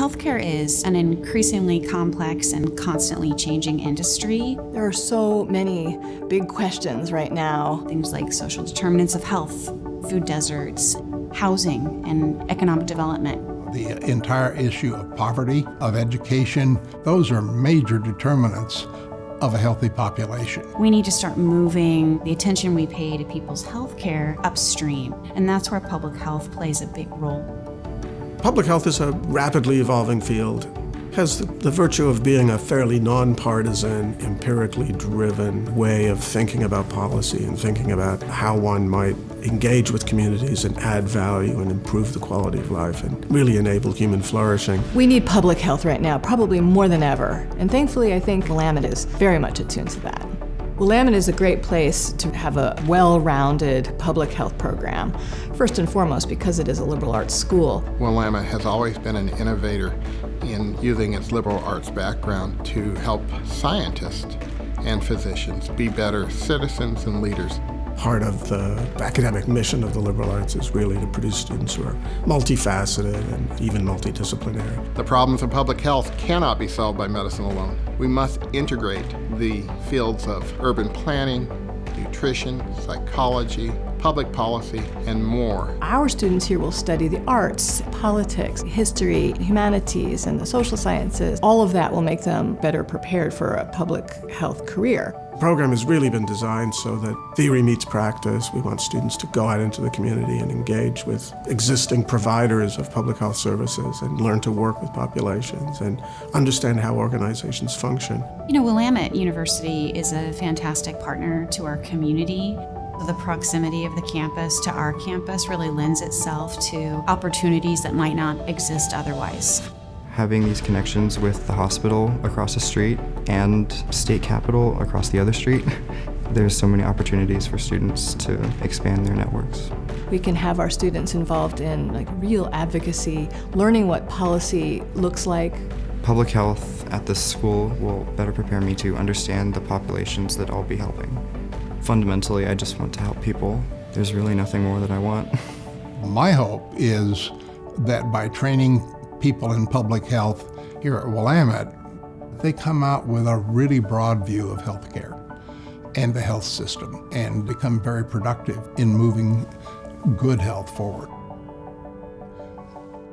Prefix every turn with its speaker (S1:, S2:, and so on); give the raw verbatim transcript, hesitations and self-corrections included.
S1: Healthcare is an increasingly complex and constantly changing industry.
S2: There are so many big questions right now.
S1: Things like social determinants of health, food deserts, housing, and economic development.
S3: The entire issue of poverty, of education, those are major determinants of a healthy population.
S1: We need to start moving the attention we pay to people's health care upstream, and that's where public health plays a big role.
S4: Public health is a rapidly evolving field. It has the, the virtue of being a fairly nonpartisan, empirically driven way of thinking about policy and thinking about how one might engage with communities and add value and improve the quality of life and really enable human flourishing.
S2: We need public health right now, probably more ttn ever. And thankfully, I think Willamette is very much attuned to that. Willamette is a great place to have a well-rounded public health program, first and foremost because it is a liberal arts school.
S5: Willamette has always been an innovator in using its liberal arts background to help scientists and physicians be better citizens and leaders.
S4: Part of the academic mission of the liberal arts is really to produce students who are multifaceted and even multidisciplinary.
S5: The problems of public health cannot be solved by medicine alone. We must integrate the fields of urban planning, nutrition, psychology, public policy, and more.
S2: Our students here will study the arts, politics, history, humanities, and the social sciences. All of that will make them better prepared for a public health career.
S4: The program has really been designed so that theory meets practice. We want students to go out into the community and engage with existing providers of public health services and learn to work with populations and understand how organizations function.
S1: You know, Willamette University is a fantastic partner to our community. The proximity of the campus to our campus really lends itself to opportunities that might not exist otherwise.
S6: Having these connections with the hospital across the street and state capitol across the other street, there's so many opportunities for students to expand their networks.
S2: We can have our students involved in like real advocacy, learning what policy looks like.
S6: Public health at this school will better prepare me to understand the populations that I'll be helping. Fundamentally, I just want to help people. There's really nothing more that I want.
S3: My hope is that by training people in public health here at Willamette, they come out with a really broad view of healthcare and the health system and become very productive in moving good health forward.